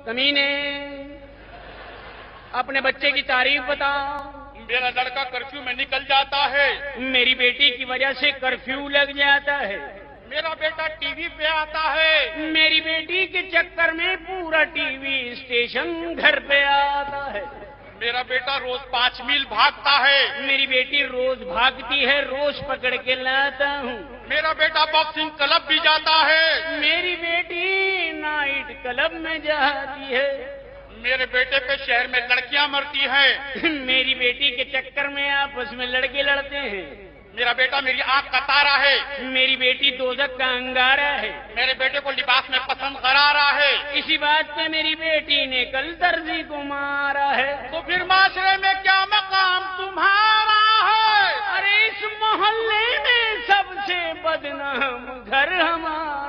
कमीने, अपने बच्चे की तारीफ बताओ। मेरा लड़का कर्फ्यू में निकल जाता है। मेरी बेटी की वजह से कर्फ्यू लग जाता है। मेरा बेटा टीवी पे आता है। मेरी बेटी के चक्कर में पूरा टीवी स्टेशन घर पे आता है। मेरा बेटा रोज 5 मील भागता है। मेरी बेटी रोज भागती है, रोज पकड़ के लाता हूँ। मेरा बेटा बॉक्सिंग क्लब भी जाता है। मेरी बेटी नाइट क्लब में जाती है। मेरे बेटे पे शहर में लड़कियां मरती हैं। मेरी बेटी के चक्कर में आपस में लड़के लड़ते हैं। मेरा बेटा मेरी आंख का तारा है। मेरी बेटी दोजक का अंगारा है। मेरे बेटे को लिबास में पसंद करारा है। इसी बात पे मेरी बेटी ने कल दर्जी को मारा है। तो फिर माशरे में क्या मकाम तुम्हारा है? अरे इस मोहल्ले में सबसे बदनाम घर हमारा।